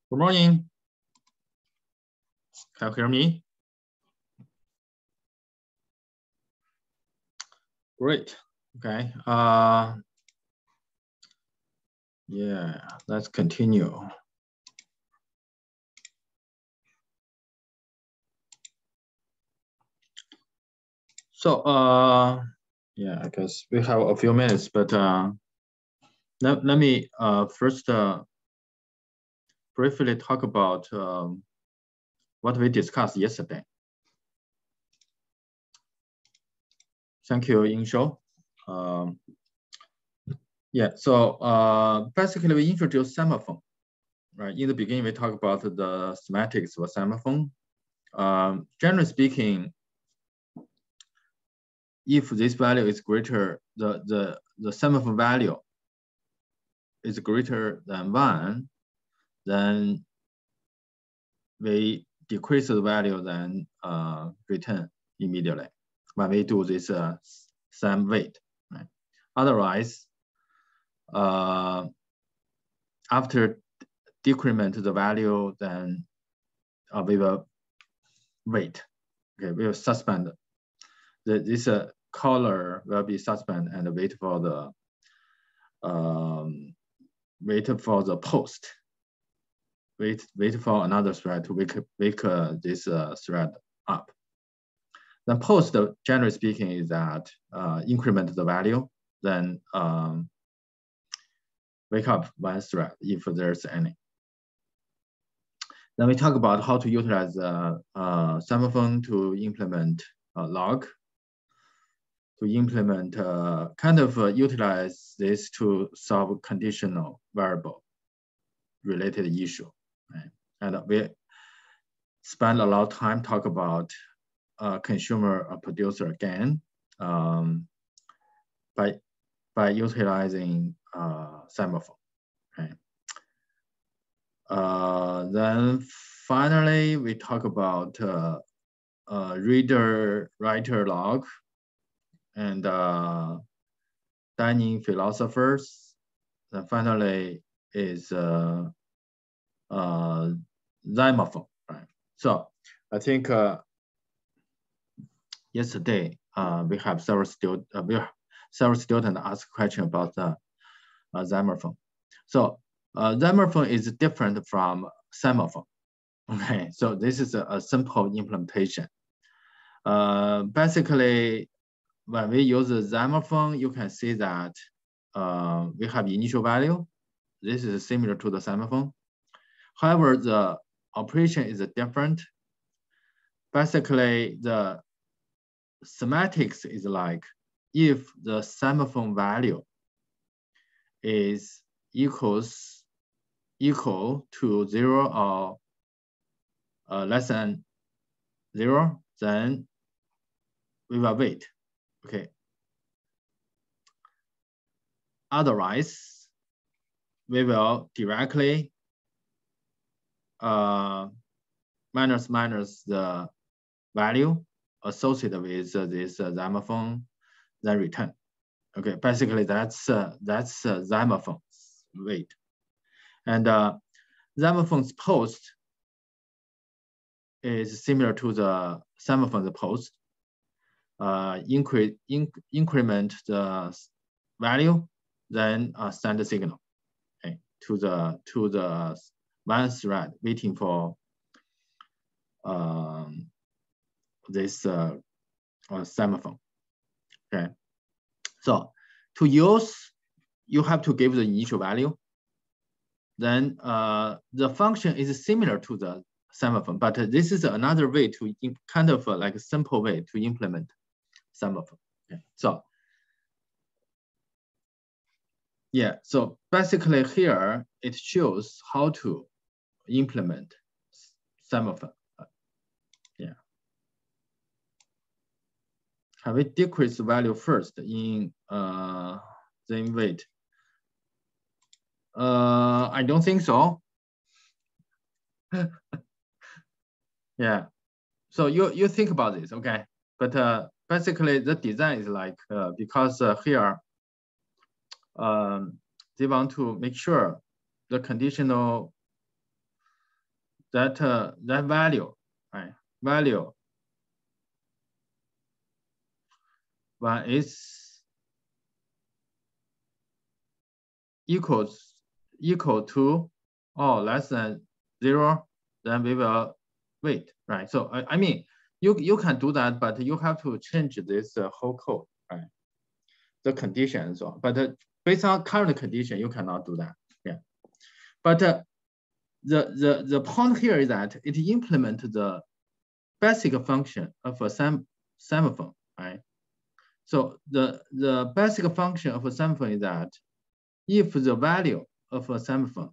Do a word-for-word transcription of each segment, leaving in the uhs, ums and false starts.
Good morning. Can you hear me? Great. Okay. Uh, yeah, let's continue. So, uh, yeah, I guess we have a few minutes, but uh, let, let me uh, first uh, briefly talk about um, what we discussed yesterday. Thank you, Insho. Um, yeah, so uh, basically we introduced semaphore, right? In the beginning, we talked about the schematics of semaphore. Um, generally speaking, if this value is greater, the, the, the semaphore value is greater than one, then we decrease the value, then uh, return immediately when we do this uh, sum weight. Right? Otherwise, uh, after decrement the value, then uh, we will wait. Okay, we will suspend. The, this uh, color will be suspended and wait for the um, wait for the post. Wait, wait for another thread to wake, wake uh, this uh, thread up. Then post, generally speaking, is that uh, increment the value, then um, wake up one thread if there's any. Then we talk about how to utilize uh, uh, semaphore to implement uh, log, to implement uh, kind of uh, utilize this to solve conditional variable related issue. Right? And we spend a lot of time talk about uh, consumer uh, producer again um, by by utilizing uh, semaphore. Okay. Uh, then finally we talk about uh, uh, reader writer log and uh, dining philosophers. Then finally is uh, uh, semaphore. Right. So I think uh, yesterday uh, we have several students. Uh, we have several students ask question about the uh, semaphore. So uh, semaphore is different from semaphore. Okay, so this is a, a simple implementation. Uh, basically, when we use the semaphore, you can see that uh, we have initial value. This is similar to the semaphore. However, the operation is different. Basically, the semantics is like if the semaphore value is equals equal to zero or uh, less than zero, then we will wait. Okay. Otherwise, we will directly uh, minus minus the value associated with uh, this uh, semaphore, then return. Okay, basically that's uh, that's uh, semaphore weight, and uh, semaphore's post is similar to the semaphore's post. Uh, incre inc increment the value, then uh, send the signal, okay, to the to the one thread waiting for um, this uh, uh, semaphore. Okay, so to use, you have to give the initial value. Then uh, the function is similar to the semaphore, but this is another way to kind of uh, like a simple way to implement semaphore. Okay, so yeah, so basically here it shows how to implement semaphore. Yeah. Have we decreased the value first in uh, then wait? Uh, I don't think so. Yeah. So you you think about this, okay? But uh, basically the design is like uh, because uh, here um, they want to make sure the conditional that uh, that value, right? Value when is equals equal to or less than zero, then we will wait, right? So I, I mean, you you can do that, but you have to change this uh, whole code, right? The condition and so on. But uh, based on current condition, you cannot do that. Yeah. But uh, the the the point here is that it implements the basic function of a sem semaphore, right? So the the basic function of a semaphore is that if the value of a semaphore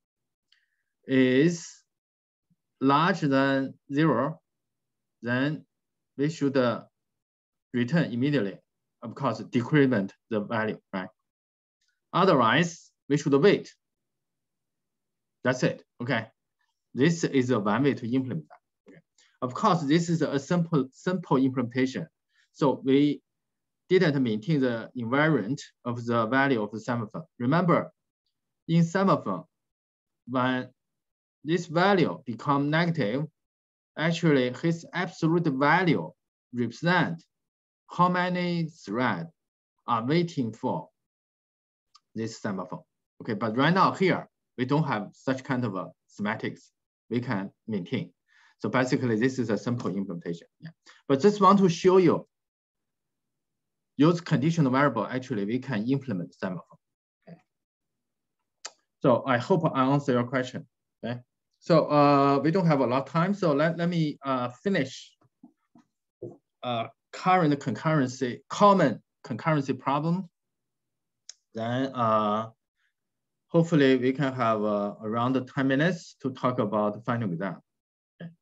is larger than zero, then we should uh, return immediately. Of course, decrement the value, right? Otherwise, we should wait. That's it, okay? This is a one way to implement that. Okay. Of course, this is a simple, simple implementation. So we didn't maintain the invariant of the value of the semaphore. Remember, in semaphore, when this value become negative, actually his absolute value represent how many threads are waiting for this semaphore. Okay, but right now here, we don't have such kind of a semantics we can maintain. So basically, this is a simple implementation. Yeah. But just want to show you, use conditional variable, actually, we can implement semaphore. Okay. So I hope I answer your question. Okay. So uh, we don't have a lot of time, so let, let me uh, finish uh, current concurrency, common concurrency problem. Then uh, hopefully we can have uh, around ten minutes to talk about the final exam. Okay.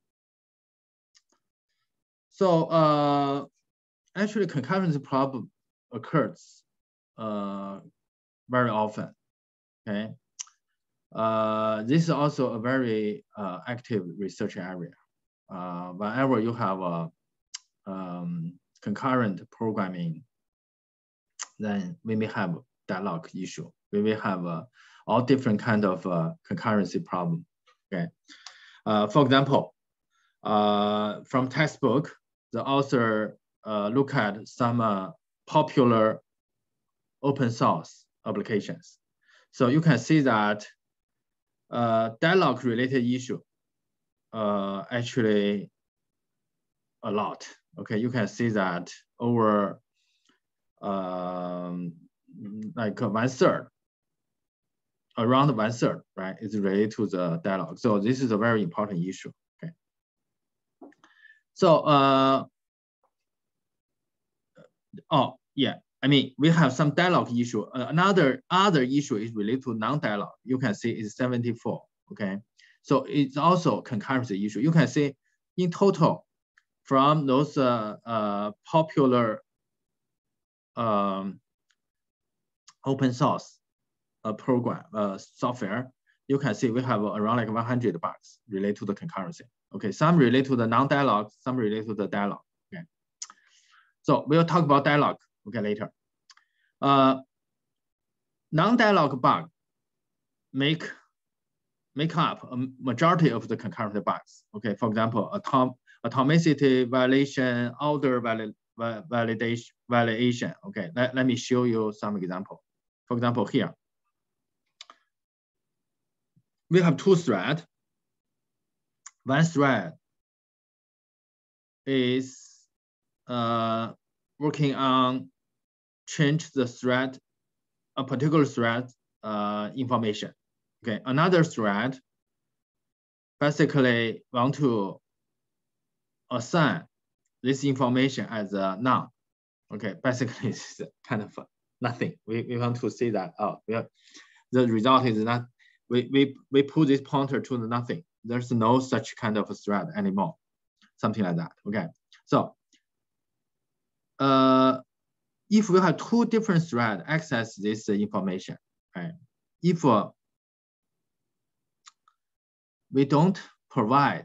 So uh, actually concurrency problem occurs uh, very often, okay? Uh, this is also a very uh, active research area. Uh, whenever you have a um, concurrent programming, then we may have dialog issue. We may have uh, all different kind of uh, concurrency problem. Okay. Uh, for example, uh, from textbook, the author uh, look at some uh, popular open source applications. So you can see that uh, dialog related issue uh, actually a lot. Okay, you can see that over um, like one third, around one third, right, is related to the dialog. So this is a very important issue. Okay. So uh, oh yeah, I mean we have some dialog issue. Uh, another other issue is related to non-dialog. You can see it's seventy-four. Okay, so it's also concurrency issue. You can see in total from those uh, uh, popular um, open source uh, program uh, software, you can see we have around like one hundred bugs related to the concurrency. Okay, some relate to the non-dialog, some relate to the dialog. Okay, so we'll talk about dialog. Okay, later. Uh, non-dialog bug make make up a majority of the concurrency bugs. Okay, for example, atom atomicity violation, order valid, validation, validation. Okay, let, let me show you some example. For example, here, we have two threads. One thread is uh, working on change the thread, a particular thread uh, information. Okay, another thread basically want to assign this information as a none. Okay, basically it's kind of nothing. We, we want to see that, oh, we have, the result is not, we, we, we put this pointer to the nothing. There's no such kind of a thread anymore, something like that, okay? So uh, if we have two different threads access this information, right? If uh, we don't provide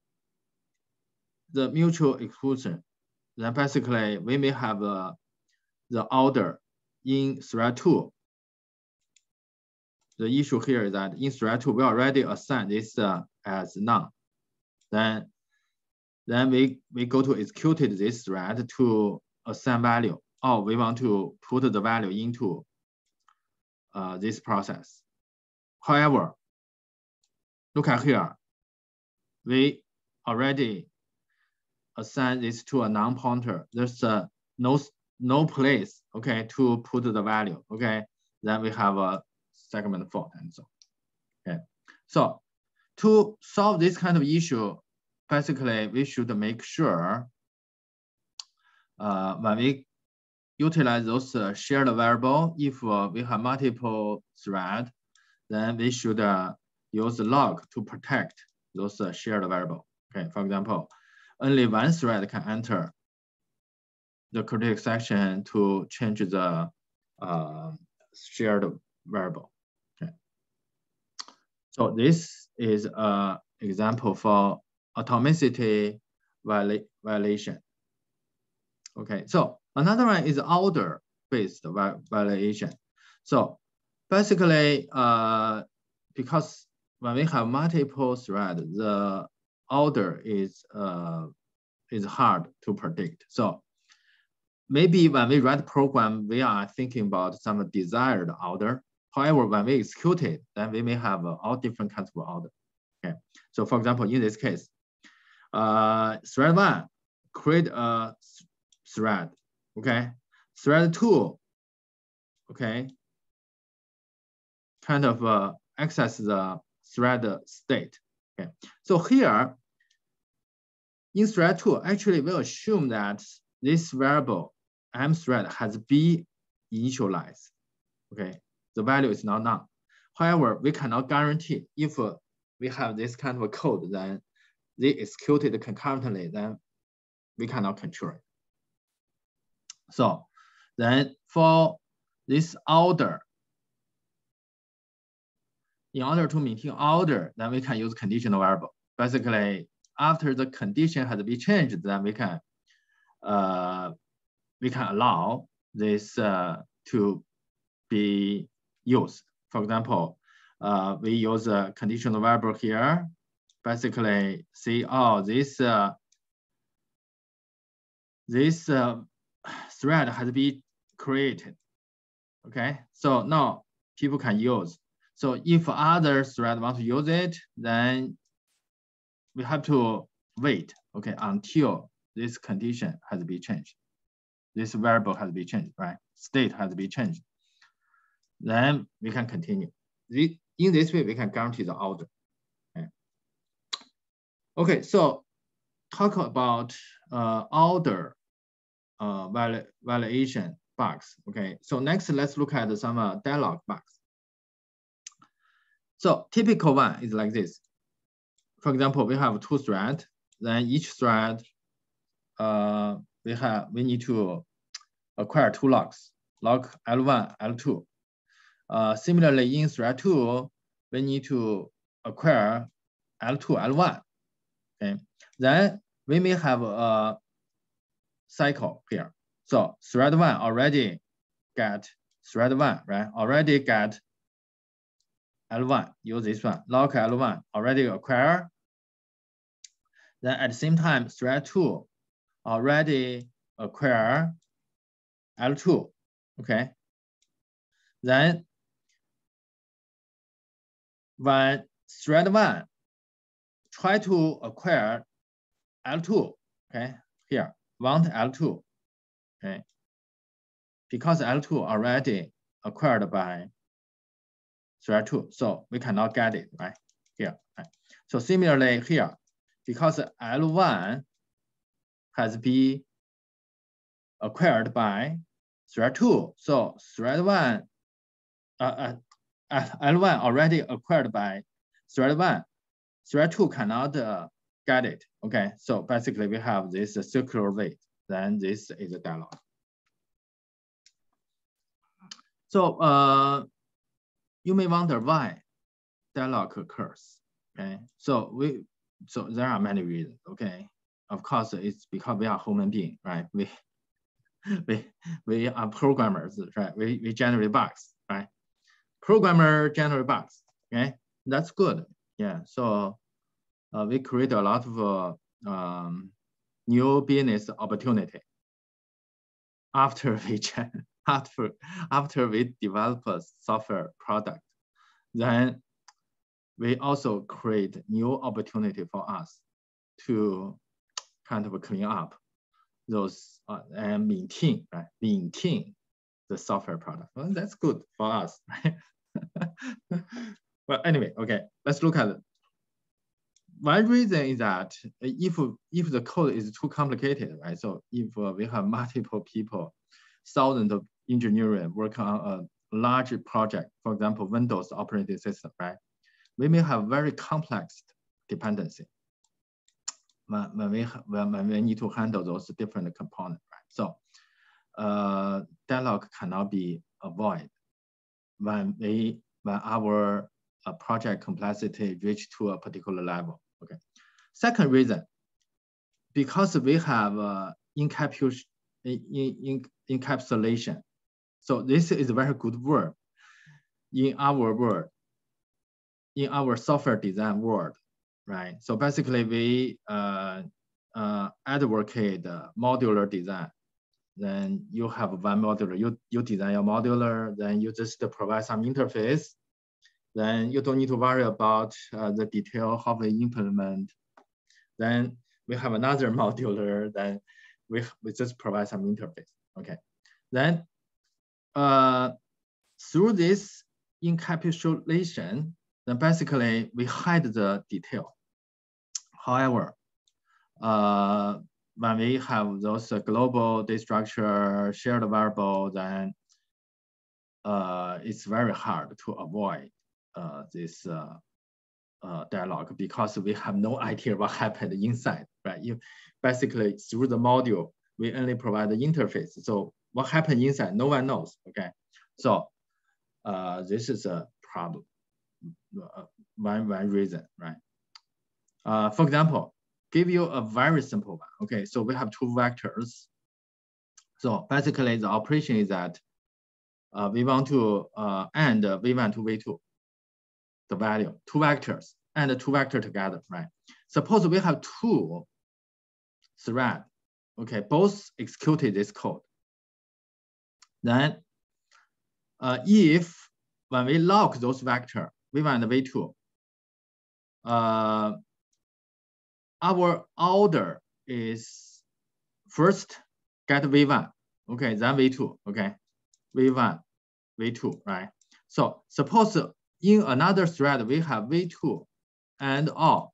the mutual exclusion, then basically we may have uh, the order in thread two, the issue here is that in thread two, we already assign this uh, as none. Then, then we, we go to execute this thread to assign value. Or we want to put the value into uh, this process. However, look at here. We already assign this to a non-pointer. There's uh, no, no place, okay, to put the value, okay? Then we have a segment fault and so, okay? So to solve this kind of issue, basically we should make sure uh, when we utilize those uh, shared variable, if uh, we have multiple threads, then we should uh, use log to protect those uh, shared variable. Okay, for example, only one thread can enter the critical section to change the uh, shared variable. Okay, so this is an example for atomicity viola violation. Okay, so another one is order-based violation. So basically, uh, because when we have multiple threads, the order is uh, is hard to predict. So maybe when we write program, we are thinking about some desired order. However, when we execute it, then we may have uh, all different kinds of order. Okay, so for example, in this case, uh, thread one create a thread. Okay, thread two, okay, kind of uh, access the thread state. Okay, so here in thread two, actually we assume that this variable m thread has been initialized. Okay, the value is not none. However, we cannot guarantee if uh, we have this kind of a code, then they execute it concurrently, then we cannot control it. So then for this order, in order to maintain order, then we can use conditional variable. Basically, after the condition has been changed, then we can uh, we can allow this uh, to be used. For example, uh, we use a conditional variable here. Basically, see, oh, this uh, this uh, thread has been created. Okay, so now people can use. So if other thread want to use it, then we have to wait, okay, until this condition has been changed. This variable has been changed, right? State has been changed. Then we can continue. In this way, we can guarantee the order. Okay, okay, so talk about uh, order uh, violation bugs. Okay, so next let's look at some uh, dialog bugs. So typical one is like this. For example, we have two threads. Then each thread, uh, we have we need to acquire two logs, log L one, L two. Uh, similarly, in thread two, we need to acquire L two, L one. Okay, then we may have a cycle here. So thread one already get thread one, right? Already get L one, use this one, log L one, already acquire. Then at the same time, thread two already acquire L two, okay? Then when thread one try to acquire L two, okay? Here, want L two, okay? Because L two already acquired by thread two, so we cannot get it, right? Here, right? So similarly here, because L one has been acquired by thread two, so thread one, uh, uh, L one already acquired by thread one, thread two cannot uh, get it, okay? So basically we have this uh, circular wait, then this is a dialog. So uh, you may wonder why dialog occurs, okay? So we, so there are many reasons, okay? Of course, it's because we are human beings, right? We, we, we are programmers, right? We, we generate bugs, right? programmer generate bugs. Okay, that's good. Yeah, so uh, we create a lot of uh, um, new business opportunity after we after after we develop a software product. Then we also create new opportunity for us to kind of clean up those uh, and maintain, right? Maintain the software product. Well, that's good for us, right? But anyway, okay, let's look at it. One reason is that if if the code is too complicated, right? So if uh, we have multiple people, thousands of engineering working on a large project, for example, Windows operating system, right? We may have very complex dependency when, when we when, when we need to handle those different components, right? So uh, deadlock cannot be avoided when we when our uh, project complexity reach to a particular level. Okay. Second reason, because we have uh, encapsulation, in, in, encapsulation. So this is a very good word in our world, in our software design world, right? So basically we uh, uh, advocate uh, modular design. Then you have one modular, you, you design your modular, then you just provide some interface. Then you don't need to worry about uh, the detail, how we implement. Then we have another modular, then we, we just provide some interface, okay? Then uh, through this encapsulation, then basically we hide the detail. However, uh, when we have those uh, global data structure, shared variable, then uh, it's very hard to avoid uh, this uh, uh, dialogue because we have no idea what happened inside, right? You basically through the module, we only provide the interface. So what happened inside, no one knows, okay? So uh, this is a problem, uh, one, one reason, right? Uh, for example, give you a very simple one, okay? So we have two vectors. So basically the operation is that uh, we want to uh, add v one to v two, the value, two vectors, and the two vectors together, right? Suppose we have two threads, okay, both executed this code. Then uh, if when we lock those vectors, v one and v two, uh, our order is first get v one, okay, then v two, okay, v one, v two, right? So suppose in another thread we have v two and all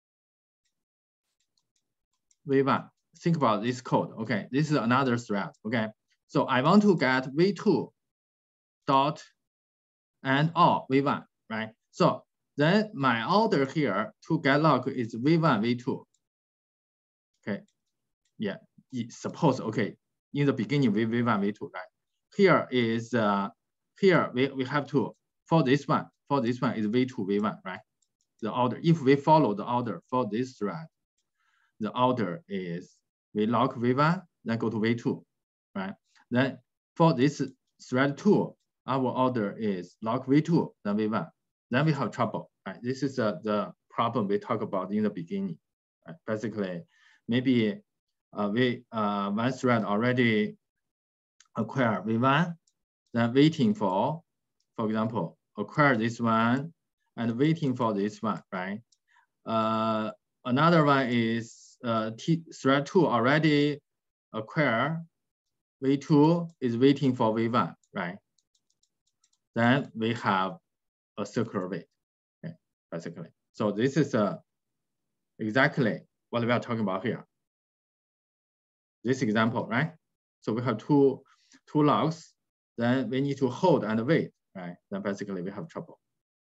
v one. Think about this code, okay? This is another thread, okay? So I want to get v two dot and all v one, right? So then my order here to get log is v one, v two. Okay, yeah, suppose, okay, in the beginning, v, v one, v two, right? Here is, uh, here we, we have to, for this one, for this one is v two, v one, right? The order, if we follow the order for this thread, the order is we lock v one, then go to v two, right? Then for this thread two, our order is lock v two, then v one. Then we have trouble, right? This is uh, the problem we talked about in the beginning, right? Basically, maybe uh, we uh, one thread already acquire v one, then waiting for, for example, acquire this one and waiting for this one, right? Uh, another one is uh, T thread two already acquire v two is waiting for v one, right? Then we have a circular wait, okay, basically. So this is uh, exactly what we are talking about here. This example, right? So we have two, two logs, then we need to hold and wait, right? Then basically we have trouble.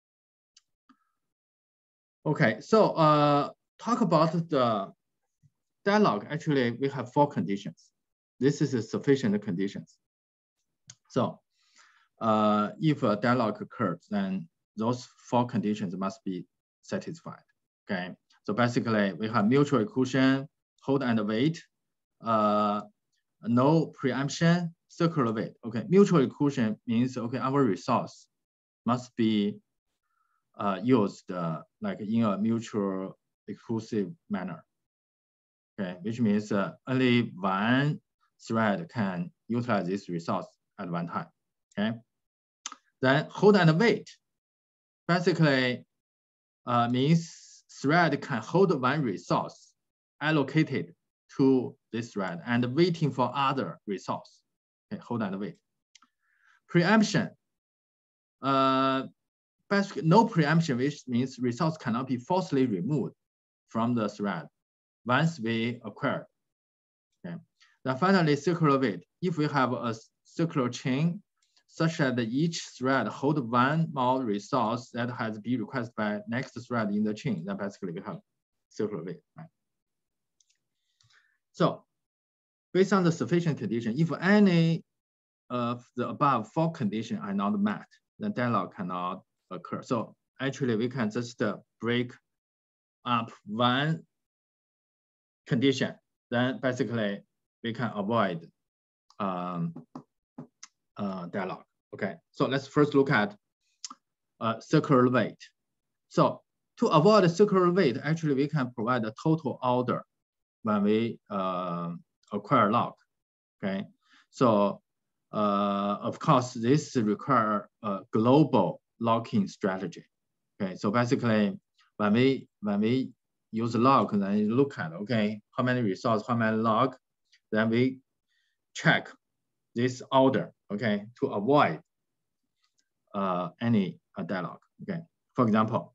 Okay, so uh, talk about the dialog. Actually, we have four conditions. This is a sufficient conditions. So uh, if a dialog occurs, then those four conditions must be satisfied, okay? So basically, we have mutual exclusion, hold and wait, uh, no preemption, circular wait. Okay, mutual exclusion means, okay, our resource must be uh, used uh, like in a mutual exclusive manner. Okay, which means uh, only one thread can utilize this resource at one time. Okay, then hold and wait basically uh, means thread can hold one resource allocated to this thread and waiting for other resource. Okay, hold and wait. Preemption. Uh, basically, no preemption, which means resource cannot be forcibly removed from the thread once we acquire. Okay. Then finally, circular wait. If we have a circular chain such that each thread hold one more resource that has been requested by next thread in the chain, then basically we have circular wait. Right? So based on the sufficient condition, if any of the above four conditions are not met, then dialog cannot occur. So actually we can just uh, break up one condition, then basically we can avoid um, uh, dialog. Okay, so let's first look at uh, circular wait. So to avoid circular wait, actually we can provide a total order when we uh, acquire lock. Okay, so uh, of course this requires a global locking strategy. Okay, so basically when we when we use lock, then you look at okay how many resources, how many lock, then we check this order, okay, to avoid uh, any uh, dialog. Okay, for example,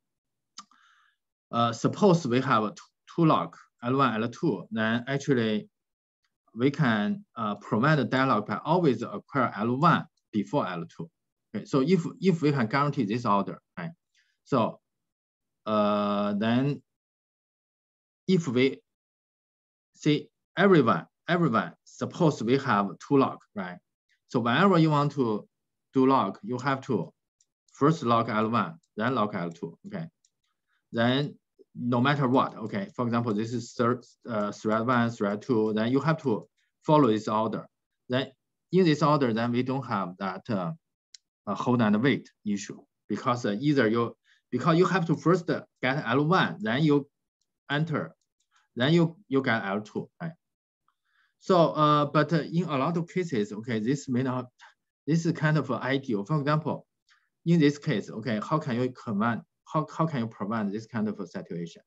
uh, suppose we have two, two lock L one, L two, then actually we can uh, provide a dialog by always acquire L one before L two. Okay, so if if we can guarantee this order, right? So uh, then if we see everyone, everyone, suppose we have two lock, right? So whenever you want to do lock, you have to first lock L one, then lock L two, okay? Then no matter what, okay? For example, this is third, uh, thread one, thread two, then you have to follow this order. Then in this order, then we don't have that uh, uh, hold and wait issue because uh, either you, because you have to first get L one, then you enter, then you, you get L two, right? So, uh, but uh, in a lot of cases, okay, this may not, this is kind of ideal. For example, in this case, okay, how can you command, how, how can you prevent this kind of a situation?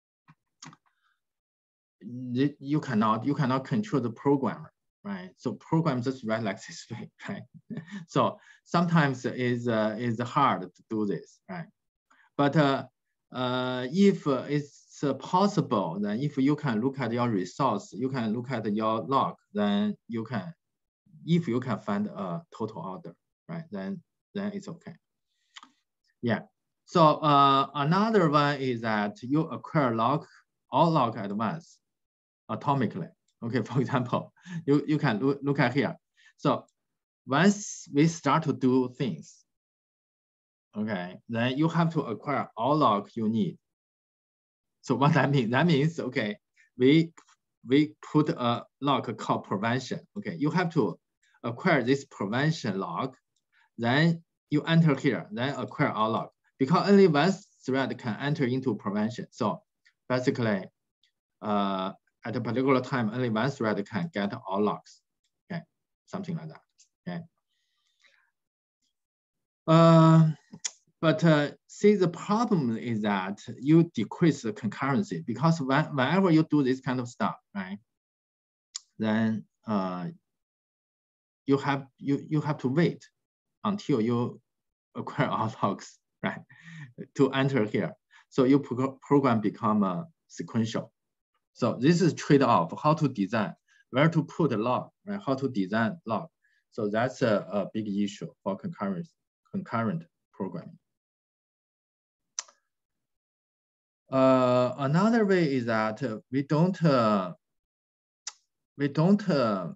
You cannot, you cannot control the programmer, right? So program just write like this way, right? So sometimes is uh, is hard to do this, right? But uh, uh, if uh, it's uh, possible, then if you can look at your resource, you can look at your log, then you can, if you can find a total order, right? Then then it's okay. Yeah. So uh, another one is that you acquire log, all log at once, atomically. Okay, for example, you, you can look, look at here. So once we start to do things, okay, then you have to acquire all log you need. So what that means? That means, okay, we, we put a log called prevention. Okay, you have to acquire this prevention log, then you enter here, then acquire all log. Because only one thread can enter into prevention. So basically, uh, at a particular time, only one thread can get all logs. Okay, something like that. Okay. Uh, but uh, see, the problem is that you decrease the concurrency because when, whenever you do this kind of stuff, right, then uh, you have you you have to wait until you acquire all logs, right, to enter here. So your pro program become uh, sequential. So this is trade-off, how to design, where to put a log, right? How to design log. So that's a, a big issue for concurrent, concurrent programming. Uh, another way is that uh, we don't, uh, we don't uh,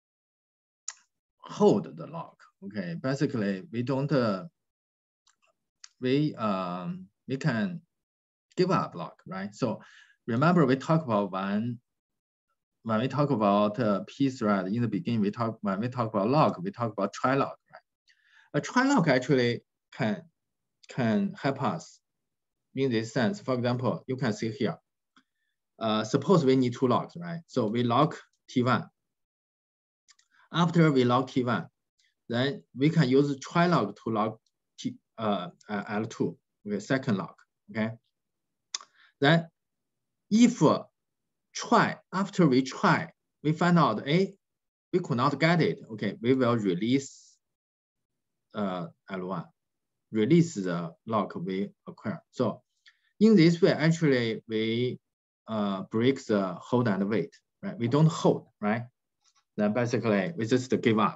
hold the log, okay? Basically, we don't, uh, we, um, we can give up log, right? So remember we talked about one, when we talk about uh, P thread in the beginning, we talk when we talk about log, we talk about try log, right? A try log actually can can help us in this sense. For example, you can see here. Uh, suppose we need two logs, right? So we log T one. After we log T one, then we can use try log to log T, uh, uh, L two, okay, second log, okay? Then if uh, try, after we try, we find out, hey, we could not get it, okay, we will release uh, L one, release the log we acquire. So in this way, actually, we uh, break the hold and wait, right? We don't hold, right? Then basically, we just give up.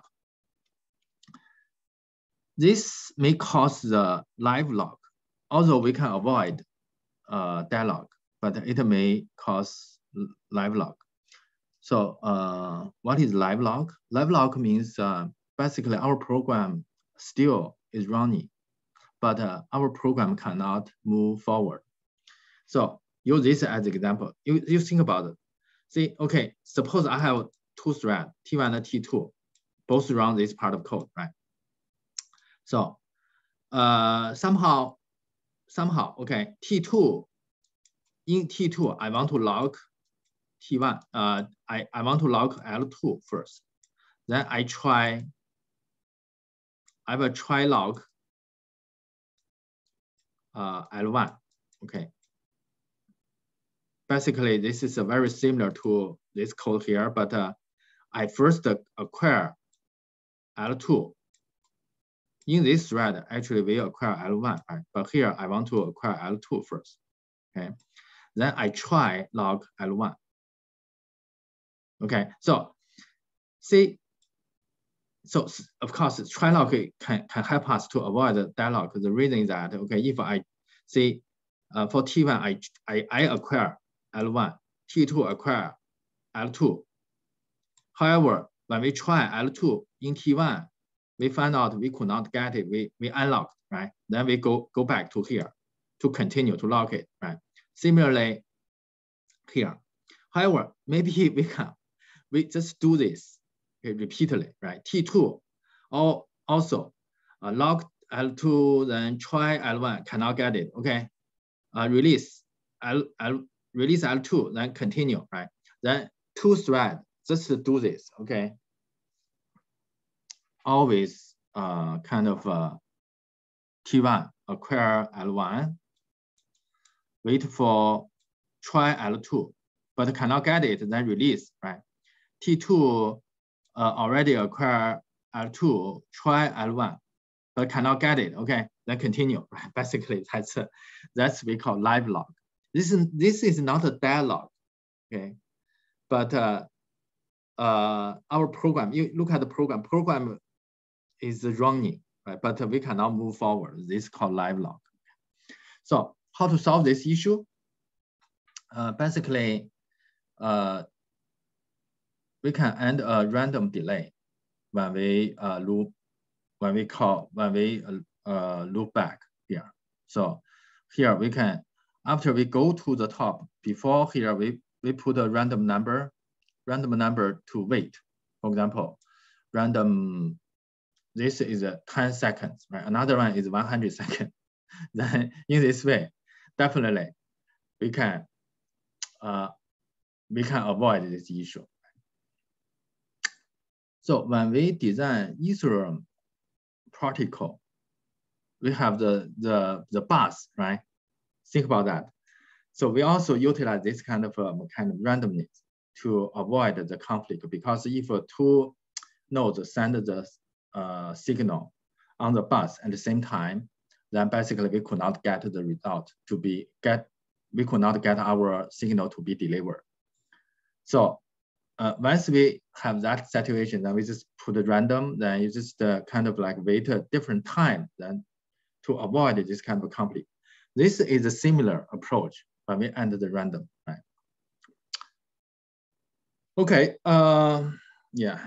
This may cause the live log, although we can avoid uh, deadlock, but it may cause live log. So uh, what is live log? Live log means uh, basically our program still is running, but uh, our program cannot move forward. So use this as an example. You, you think about it. See, okay, suppose I have two threads, T one and T two, both run this part of code, right? So uh, somehow, somehow, okay, T two, in T two, I want to log T one, uh, I, I want to log L two first. Then I try, I will try log uh, L one, okay. Basically, this is a very similar to this code here, but uh, I first acquire L two. In this thread, actually we acquire L one, right? But here I want to acquire L two first, okay? Then I try log L one. Okay, so see, so of course, try log can, can help us to avoid the deadlock. The reason is that, okay, if I see uh, for T one, I, I, I acquire L one, T two acquire L two. However, when we try L two in T one, we find out we could not get it, we, we unlocked, right? Then we go, go back to here to continue to lock it, right? Similarly, here. However, maybe we can, we just do this okay, repeatedly, right? T two, or also uh, log L two, then try L one, cannot get it, okay? Uh, release L, L, release L two, then continue, right? Then two thread, just to do this, okay? Always uh, kind of uh, T one, acquire L one, wait for try L two, but cannot get it, then release, right? T two uh, already acquire L two, try L one, but cannot get it, okay? Then continue, right? Basically, that's uh, that's we call live log. This is, this is not a deadlock, okay? But uh, uh, our program, you look at the program, program is running, right? But we cannot move forward. This is called live log. So how to solve this issue? Uh, basically, uh, we can end a random delay when we uh, loop, when we call, when we uh, uh, loop back here. So here we can, after we go to the top, before here we, we put a random number, random number to wait. For example, random, this is a ten seconds, right? Another one is one hundred seconds. Then in this way, definitely we can uh, we can avoid this issue. So when we design Ethereum protocol, we have the the the bus, right? Think about that. So we also utilize this kind of uh, kind of randomness to avoid the conflict, because if uh, two nodes send the uh, signal on the bus at the same time, then basically we could not get the result to be get, we could not get our signal to be delivered. So uh, once we have that situation, then we just put it random, then you just uh, kind of like wait a different time then to avoid this kind of conflict. This is a similar approach when we end the random, right? Okay, uh, yeah.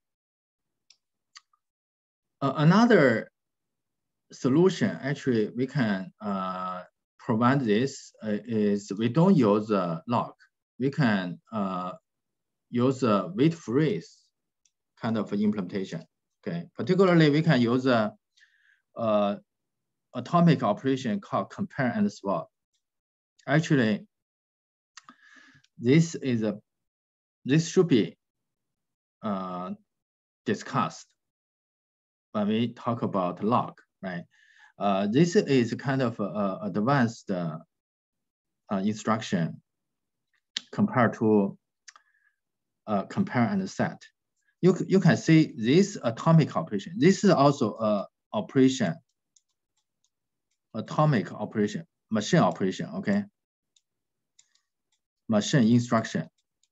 Uh, another solution, actually, we can uh, prevent this uh, is we don't use a log. We can uh, use a wait freeze kind of implementation. Okay, particularly we can use a, uh, atomic operation called compare and swap. Actually, this is a this should be uh, discussed when we talk about log, right? Uh, this is kind of a, a advanced uh, uh, instruction compared to uh, compare and set. You, you can see this atomic operation. This is also a operation, atomic operation, machine operation, okay? Machine instruction.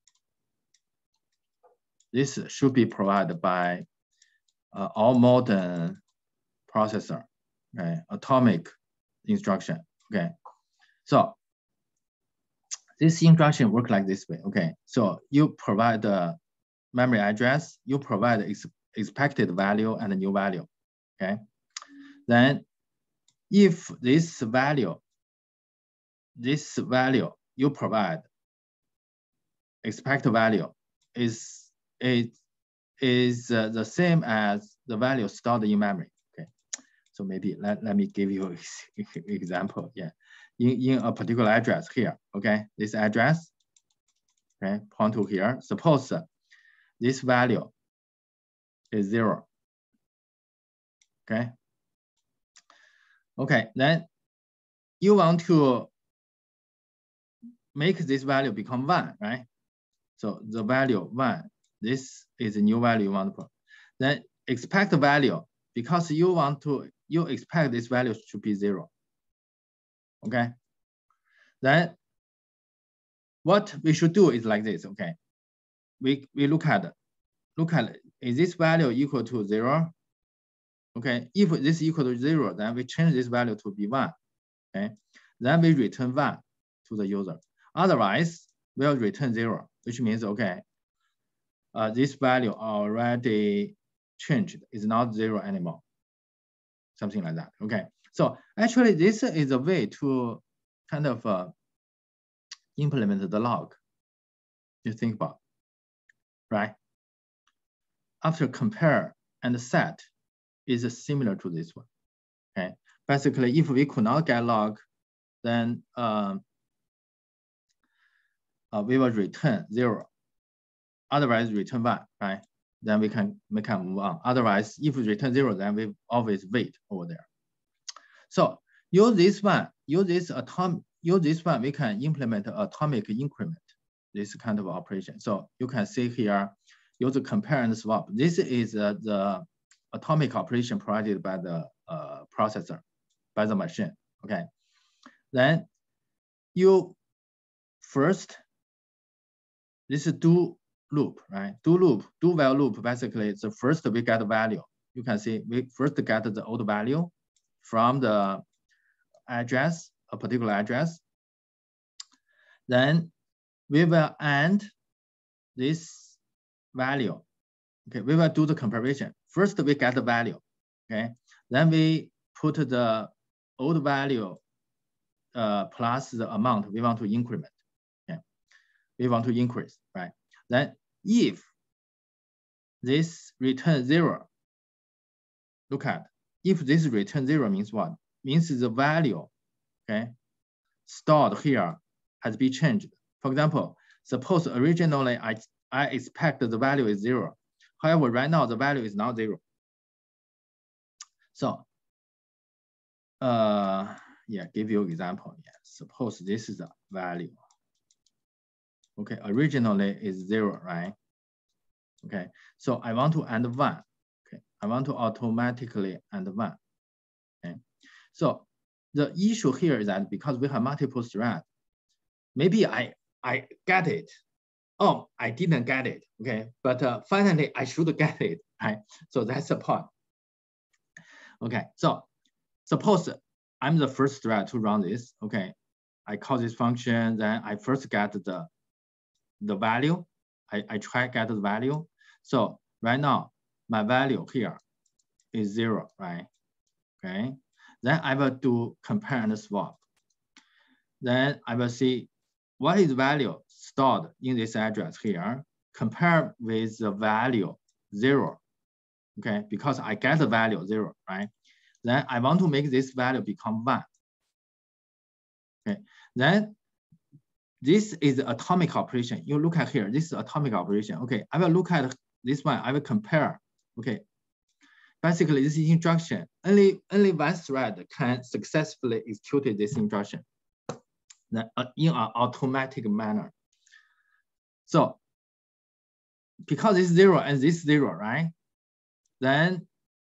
This should be provided by uh, all modern processor, okay? Atomic instruction, okay? So this instruction work like this way, okay? So you provide the memory address, you provide ex expected value and a new value, okay? Then if this value, this value you provide, expected value is, it is uh, the same as the value stored in memory, okay? So maybe let, let me give you an example, yeah. In, in a particular address here, okay? This address, okay, point to here. Suppose uh, this value is zero, okay? Okay, then you want to make this value become one, right? So the value one, this is a new value you want to put. Then expect value, because you want to, you expect this value to be zero, okay? Then what we should do is like this, okay? We, we look at, look at, is this value equal to zero? Okay, if this is equal to zero, then we change this value to be one, okay? Then we return one to the user. Otherwise, we'll return zero, which means, okay, uh, this value already changed, is not zero anymore, something like that, okay? So actually, this is a way to kind of uh, implement the log, you think about, right? After compare and set is similar to this one, okay? Basically, if we could not get log, then um, uh, we will return zero. Otherwise, return one, right? Then we can, we can move on. Otherwise, if we return zero, then we always wait over there. So use this one, use this atom, use this one, we can implement atomic increment, this kind of operation. So you can see here, use compare and swap. This is uh, the atomic operation provided by the uh, processor, by the machine, okay? Then you first, this is do loop, right? Do loop, do while loop, basically it's the first we get the value. You can see we first get the old value from the address, a particular address. Then we will add this value. Okay, we will do the comparison. First we get the value, okay? Then we put the old value uh, plus the amount we want to increment, okay? We want to increase, right? Then if this return zero, look at, if this return zero means what? Means the value, okay, stored here has been changed. For example, suppose originally I, I expect the value is zero. However, right now the value is not zero. So, uh, yeah, give you an example. Yeah, suppose this is the value. Okay, originally is zero, right? Okay, so I want to add one. Okay, I want to automatically add one. Okay, so the issue here is that because we have multiple threads, maybe I I get it. Oh, I didn't get it. Okay, but uh, finally I should get it. Right. So that's the point. Okay, so suppose I'm the first thread to run this. Okay, I call this function. Then I first get the the value. I I try get the value. So right now my value here is zero, right? Okay. Then I will do compare and swap. Then I will see what is value stored in this address here, compare with the value zero, okay? Because I get the value zero, right? Then I want to make this value become one. Okay, then this is atomic operation. You look at here, this is atomic operation. Okay, I will look at this one, I will compare. Okay, basically this instruction, only, only one thread can successfully execute this instruction then, uh, in an automatic manner. So because it's zero and this zero, right? Then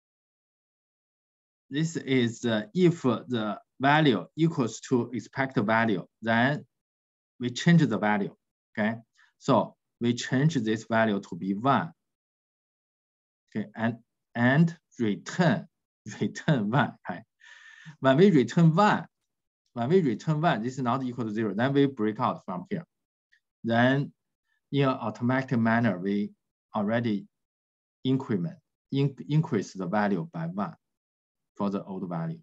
this is uh, if the value equals to expected value, then we change the value, okay? So we change this value to be one, okay? And, and return, return one, right? When we return one, when we return one, this is not equal to zero, then we break out from here. Then in an automatic manner, we already increment, in, increase the value by one for the old value.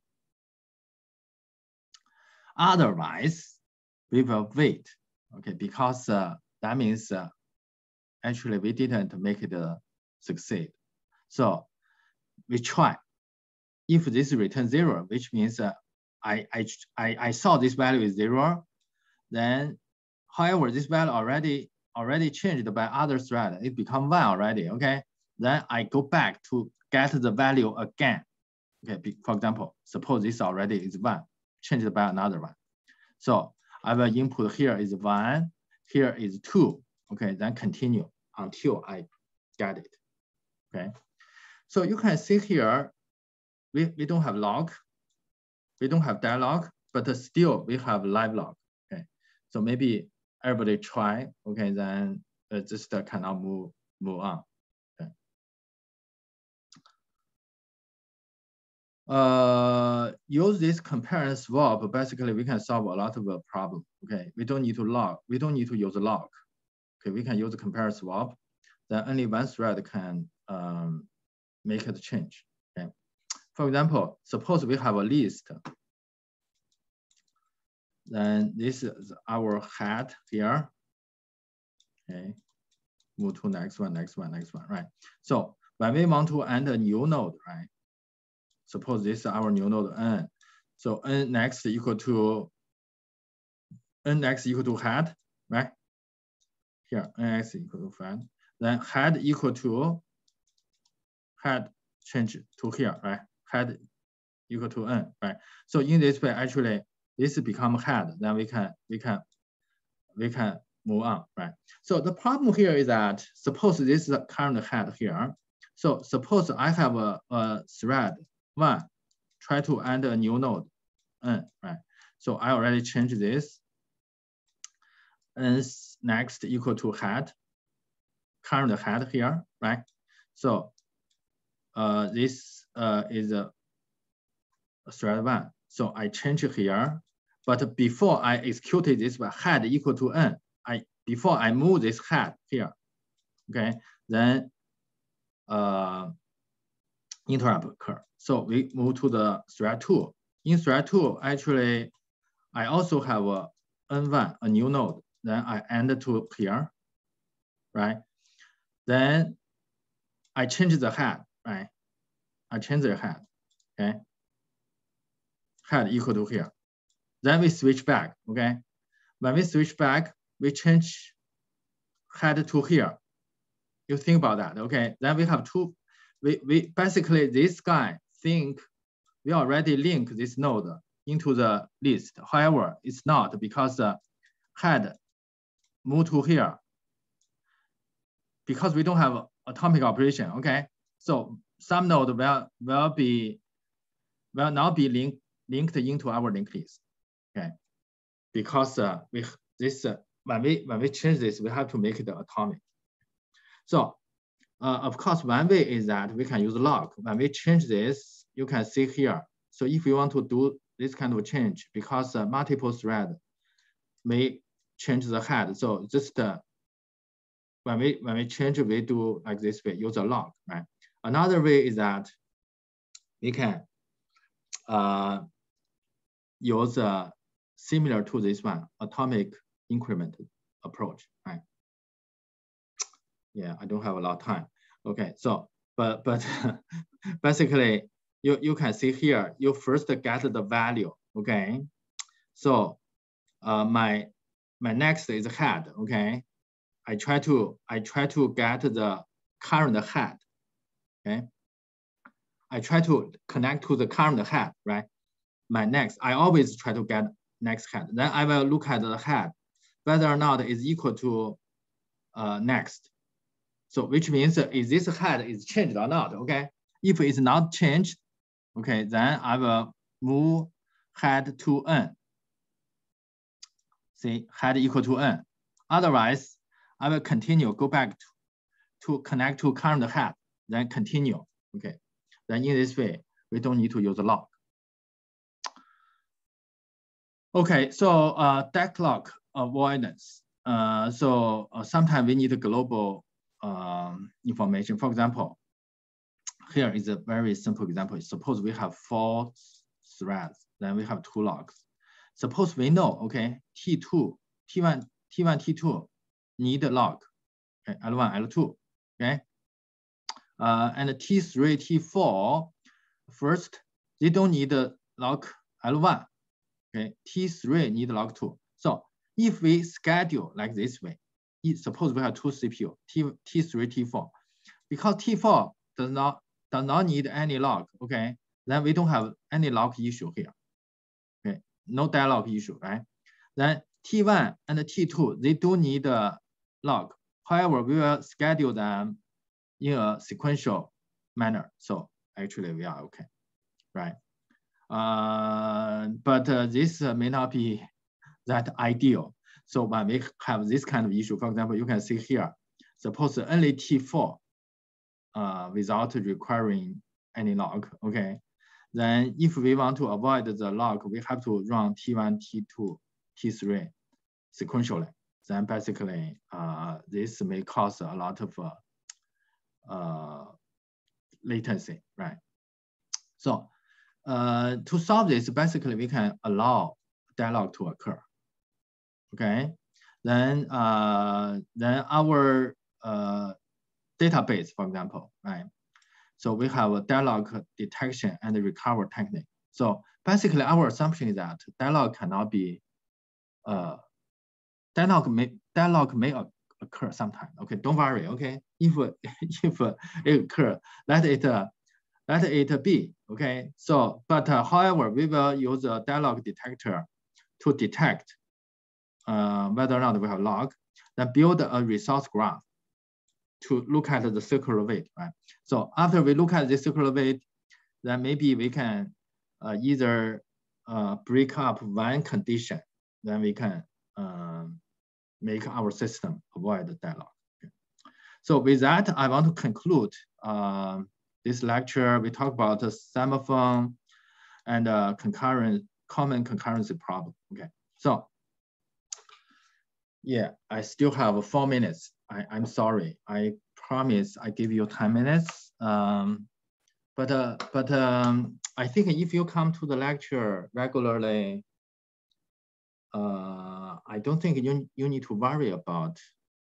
Otherwise, we will wait, okay, because uh, that means uh, actually we didn't make it uh, succeed. So we try. If this returns zero, which means uh, I, I, I, I saw this value is zero, then however, this value already, already changed by other thread, it become one already, okay? Then I go back to get the value again. Okay, for example, suppose this already is one, changed by another one. So I will input here is one, here is two. Okay, then continue until I get it. Okay, so you can see here, we, we don't have log, we don't have dialog, but still we have live log. Okay, so maybe everybody try. Okay, then uh, just uh, cannot move move on. Okay. Uh, use this compare and swap. Basically, we can solve a lot of a problem. Okay, we don't need to log. We don't need to use log. Okay, we can use a compare swap. Then only one thread can um, make it change. Okay, for example, suppose we have a list. Then this is our head here. Okay, move to next one, next one, next one. Right. So when we want to add a new node, right? Suppose this is our new node n. So n next equal to n next equal to head, right? Here nx equal to head. Then head equal to head change to here, right? Head equal to n, right? So in this way, actually, this become head. Then we can we can we can move on, right? So the problem here is that suppose this is the current head here. So suppose I have a, a thread one, try to add a new node, n, right? So I already changed this. N next equal to head, current head here, right? So uh, this uh, is a, a thread one. So I change here, but before I executed this one, head equal to n, I before I move this head here, okay, then uh, interrupt occur. So we move to the thread two. In thread two, actually, I also have a n one, a new node. Then I end to here, right? Then I change the head, right? I change the head, okay? Head equal to here. Then we switch back, okay? When we switch back, we change head to here. You think about that, okay? Then we have two, we, we basically this guy think we already link this node into the list. However, it's not because the head move to here because we don't have atomic operation, okay? So some node will, will be, will not be linked, linked into our linked list, okay? Because uh, we, this, uh, when we, when we change this, we have to make it atomic. So uh, of course, one way is that we can use log. When we change this, you can see here. So if you want to do this kind of change, because uh, multiple thread may change the head. So just uh, when we when we change, we do like this way, use a log, right? Another way is that we can uh, use uh, similar to this one, atomic increment approach, right? Yeah, I don't have a lot of time. Okay, so but but basically, you, you can see here, you first get the value, okay? So uh, my, my next is head, okay? I try to, I try to get the current head, okay? I try to connect to the current head, right? My next, I always try to get next head. Then I will look at the head, whether or not is equal to uh, next. So which means uh, is this head is changed or not, okay? If it's not changed, okay, then I will move head to n. See, head equal to n. Otherwise, I will continue, go back to, to connect to current head, then continue, okay? Then in this way, we don't need to use log. Okay, so uh, deadlock avoidance. Uh, so uh, sometimes we need a global um, information. For example, here is a very simple example. Suppose we have four threads, then we have two logs. Suppose we know, okay, T two, T one, T one, T two need a log, okay, L one, L two, okay? Uh, and T three, T four, first, they don't need a log L one, okay? T three need log two. So if we schedule like this way, suppose we have two C P U, T, T3, T four, because T four does not, does not need any log, okay? Then we don't have any log issue here, okay? No dialog issue, right? Then T one and T two, they do need a log. However, we will schedule them in a sequential manner. So actually we are okay, right? Uh, but uh, this uh, may not be that ideal. So when we have this kind of issue, for example, you can see here, suppose only T four uh, without requiring any log, okay? Then if we want to avoid the log, we have to run T one, T two, T three sequentially. Then basically, uh, this may cause a lot of uh, uh, latency, right? So uh, to solve this, basically we can allow dialog to occur. Okay, then uh, then our uh, database, for example, right? So we have a dialog detection and recover technique. So basically, our assumption is that dialog cannot be uh, dialog may dialog may occur sometime. Okay, don't worry. Okay, if if it occur, let it uh, let it be. Okay, so but uh, however, we will use a dialog detector to detect uh, whether or not we have log, then build a resource graph to look at the circular weight, right? So after we look at the circular weight, then maybe we can uh, either uh, break up one condition, then we can um, make our system avoid the dialog. Okay. So with that, I want to conclude um, this lecture. We talked about the semaphore and uh, concurrent common concurrency problem. Okay, so yeah, I still have four minutes. I, I'm sorry. I promise I give you ten minutes. Um, but uh, but um, I think if you come to the lecture regularly, uh, I don't think you, you need to worry about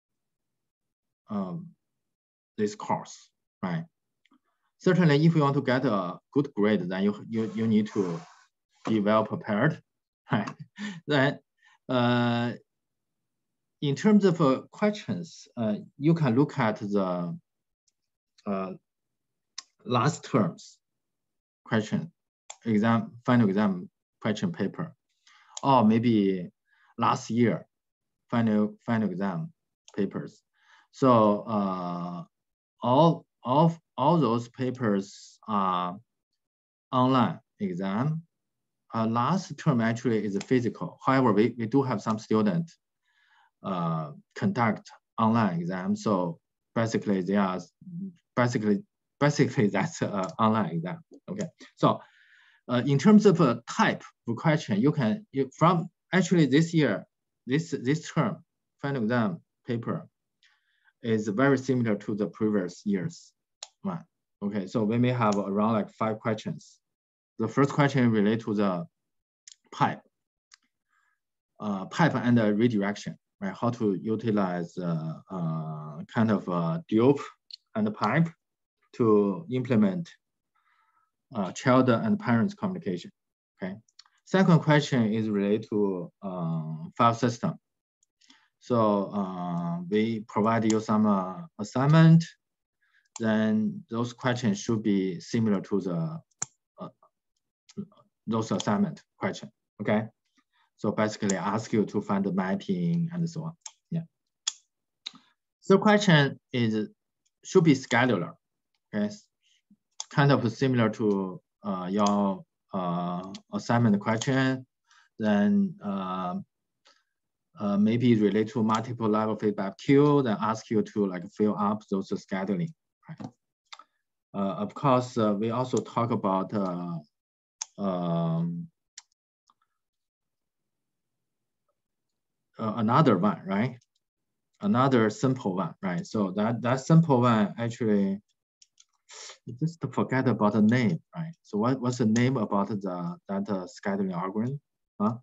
um, this course, right? Certainly, if you want to get a good grade, then you, you, you need to be well prepared, right? Then uh, in terms of uh, questions, uh, you can look at the uh, last terms question, exam, final exam question paper, or maybe last year final final exam papers. So uh, all of all those papers are online exam. Uh, last term actually is physical. However, we, we do have some students uh, conduct online exam. So basically they are basically basically that's an online exam. Okay. So uh, in terms of a type of question, you can you, from actually this year, this this term final exam paper is very similar to the previous years one. Okay. So we may have around like five questions. The first question relates to the pipe, uh, pipe and the redirection. Right, how to utilize uh, uh, kind of a dupe and a pipe to implement uh, child and parents communication. Okay. Second question is related to uh, file system. So uh, we provide you some uh, assignment. Then those questions should be similar to the uh, those assignment question. Okay. So basically, I ask you to find the mapping and so on. Yeah. So question is should be scheduler. Okay. Kind of similar to uh, your uh, assignment question. Then uh, uh, maybe relate to multiple level feedback queue. Then ask you to like fill up those scheduling. Right. Uh, of course, uh, we also talk about uh, um, uh, another one, right? Another simple one, right? So that that simple one actually, just to forget about the name, right? So what what's the name about the that uh, scheduling algorithm? Huh?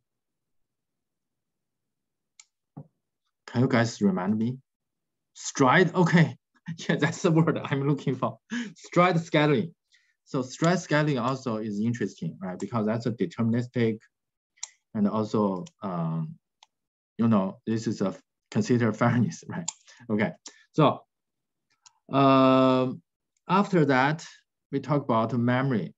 Can you guys remind me? Stride. Okay, yeah, that's the word I'm looking for. Stride scheduling. So stride scheduling also is interesting, right? Because that's a deterministic, and also, um, you know, this is a consider fairness, right? Okay, so um, after that, we talk about memory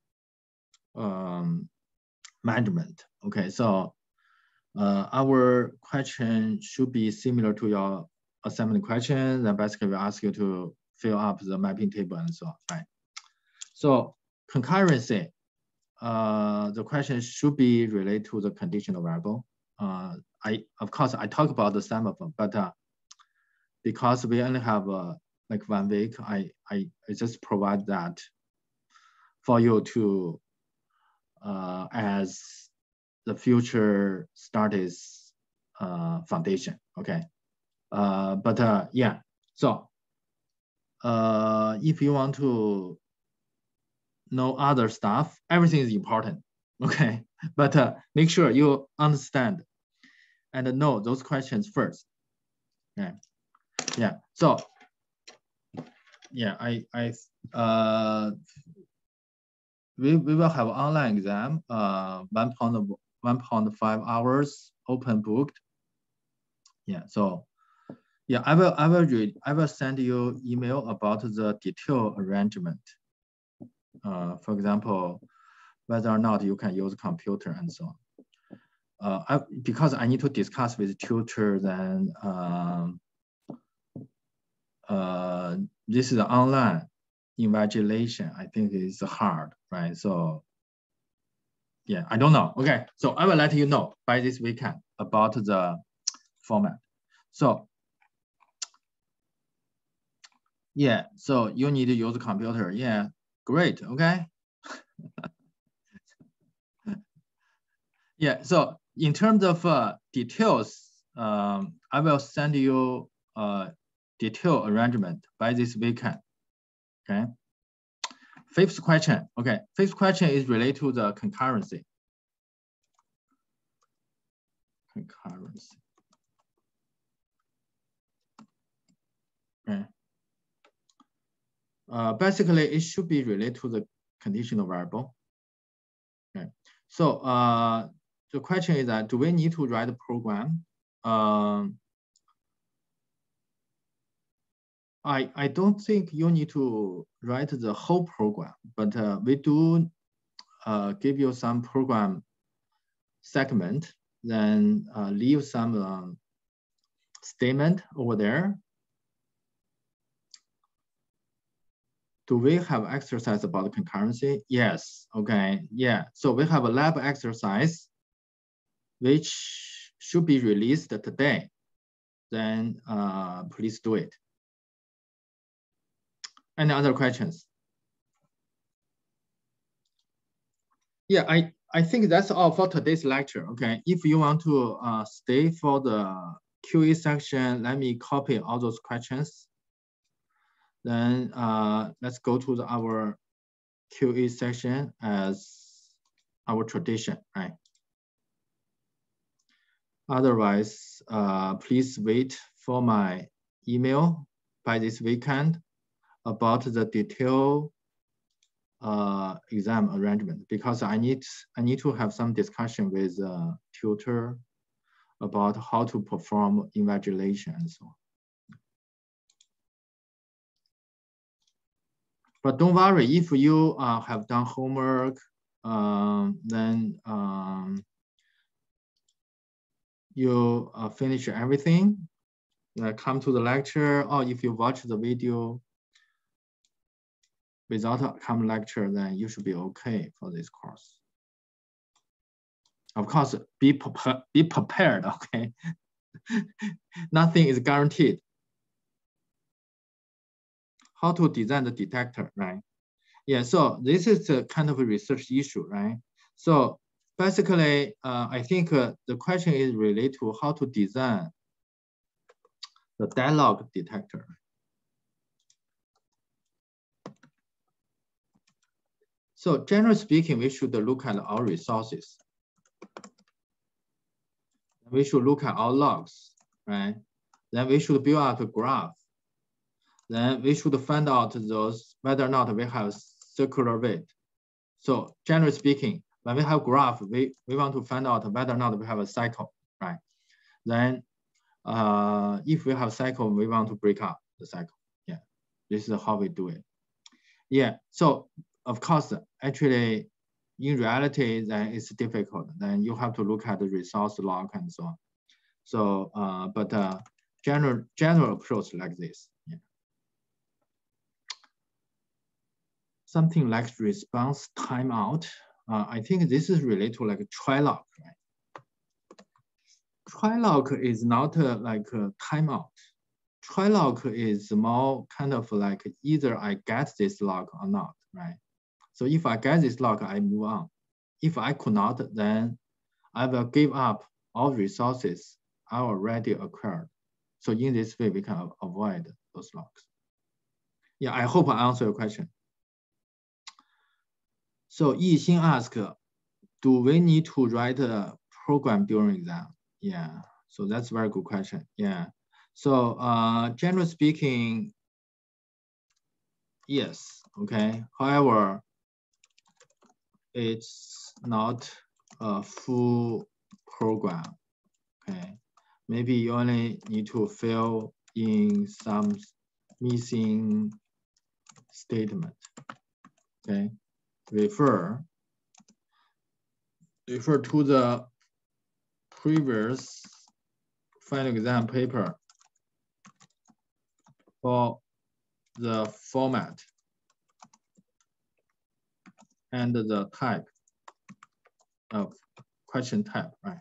um, management. Okay, so uh, our question should be similar to your assignment question. Then basically we ask you to fill up the mapping table and so on, right? So concurrency, uh, the question should be related to the conditional variable. Uh, I of course I talk about the sum of them, but uh, because we only have uh, like one week, I, I I just provide that for you to uh, as the future studies uh, foundation. Okay, uh, but uh, yeah. So uh, if you want to know other stuff, everything is important. Okay, but uh, make sure you understand and know those questions first. Yeah, yeah. So yeah, I I uh we we will have online exam uh one point one point five hours open booked. Yeah. So yeah, I will I will read I will send you email about the detailed arrangement. Uh, for example, whether or not you can use computer and so on. Uh, I, because I need to discuss with tutor, then um, uh, this is online invigilation. I think it's hard, right? So yeah, I don't know. Okay, so I will let you know by this weekend about the format. So yeah, so you need to use a computer. Yeah, great. Okay. Yeah, so in terms of uh, details, um, I will send you a detailed arrangement by this weekend. Okay. Fifth question. Okay, fifth question is related to the concurrency. Concurrency. Okay. Uh, basically, it should be related to the conditional variable. Okay. So uh, the question is that do we need to write a program? Um, I, I don't think you need to write the whole program, but uh, we do uh, give you some program segment, then uh, leave some um, statement over there. Do we have exercise about concurrency? Yes, okay, yeah. So we have a lab exercise, which should be released today. Then uh, please do it. Any other questions? Yeah, I, I think that's all for today's lecture, okay? If you want to uh, stay for the Q A section, let me copy all those questions. Then uh, let's go to the, our Q A section as our tradition, right? Otherwise, uh, please wait for my email by this weekend about the detailed uh, exam arrangement, because I need I need to have some discussion with the tutor about how to perform invigilation and so on. But don't worry, if you uh, have done homework, um, then um, you uh, finish everything, uh, come to the lecture, or if you watch the video without a come lecture, then you should be okay for this course. Of course, be, pre be prepared, okay? Nothing is guaranteed. How to design the detector, right? Yeah, so this is a kind of a research issue, right? So basically, uh, I think uh, the question is related to how to design the dialogue detector. So generally speaking, we should look at our resources. We should look at our logs, right? Then we should build up a graph. Then we should find out those whether or not we have circular weight. So generally speaking, when we have graph, we, we want to find out whether or not we have a cycle, right? Then uh, if we have cycle, we want to break up the cycle. Yeah, this is how we do it. Yeah, so of course, actually, in reality, then it's difficult. Then you have to look at the resource log and so on. So, uh, but uh, general general approach like this. Yeah. Something like response timeout. Uh, I think this is related to like a trilog, right? Trilog is not uh, like a timeout. Trilog is more kind of like either I get this log or not, right? So if I get this log, I move on. If I could not, then I will give up all resources I already acquired. So in this way, we can avoid those logs. Yeah, I hope I answer your question. So Yixin asked, do we need to write a program during exam? Yeah, so that's a very good question. Yeah, so uh, generally speaking, yes, okay. However, it's not a full program, okay? Maybe you only need to fill in some missing statement, okay? Refer, refer to the previous final exam paper for the format and the type of question type, right?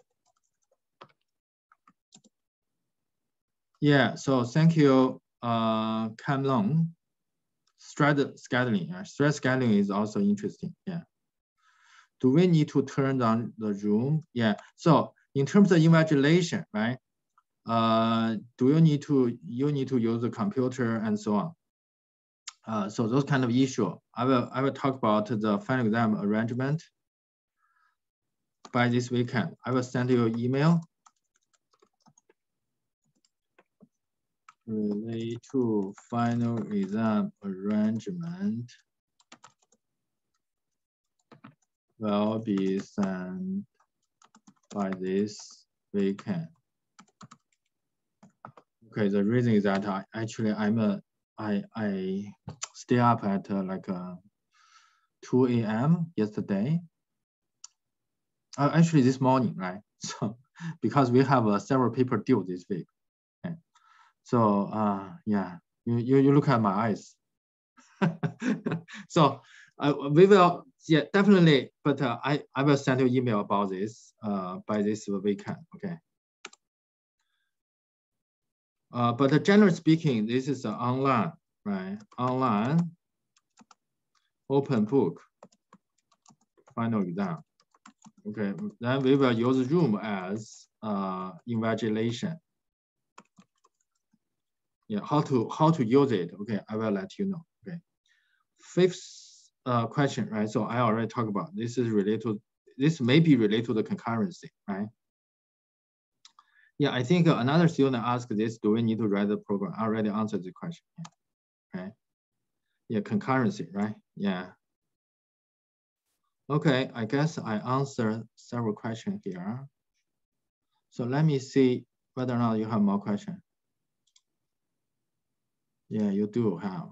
Yeah, so thank you, uh, Cam Long. Thread scheduling, uh, thread scheduling is also interesting, yeah. Do we need to turn on the room? Yeah, so in terms of invigilation, right? Uh, do you need to, you need to use the computer and so on? Uh, so those kind of issue, I will, I will talk about the final exam arrangement by this weekend. I will send you an email related to final exam arrangement will be sent by this weekend. Okay, the reason is that I actually I'm a I I stay up at uh, like uh, two A M yesterday. Uh, actually, this morning, right? So because we have uh, several people due this week. Okay. So uh, yeah, you, you you look at my eyes. So uh, we will, yeah, definitely. But uh, I I will send you an email about this uh, by this weekend. Okay. Uh, but uh, generally speaking, this is uh, online, right? Online, open book, final exam. Okay, then we will use Room as uh, invigilation. Yeah, how to how to use it? Okay, I will let you know. Okay, fifth uh, question, right? So I already talked about this is related to this may be related to the concurrency, right? Yeah, I think another student asked this, do we need to write the program? I already answered the question. Yeah. Okay. Yeah, concurrency, right? Yeah. Okay, I guess I answered several questions here. So let me see whether or not you have more questions. Yeah, you do have.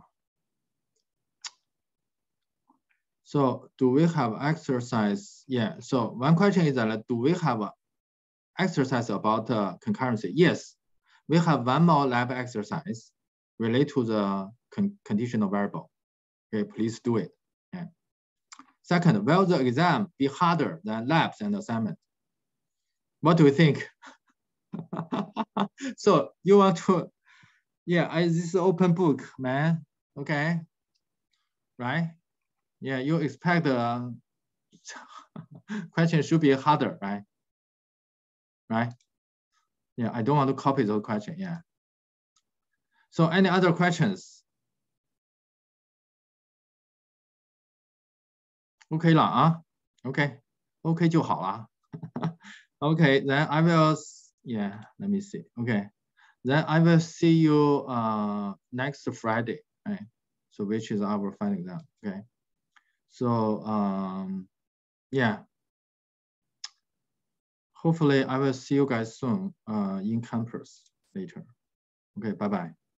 So do we have exercise? Yeah, so one question is that do we have a exercise about uh, concurrency? Yes, we have one more lab exercise related to the con conditional variable. Okay, please do it. Okay. Second, will the exam be harder than labs and assignment? What do you think? So you want to, yeah, I, this is open book, man. Okay, right? Yeah, you expect the uh, question should be harder, right? Right? Yeah, I don't want to copy those questions. Yeah. So any other questions? OK 了啊 OK OK 就好了 OK then I will yeah let me see OK then I will see you uh next Friday right so which is our final exam OK so um yeah hopefully I will see you guys soon uh in campus later OK bye bye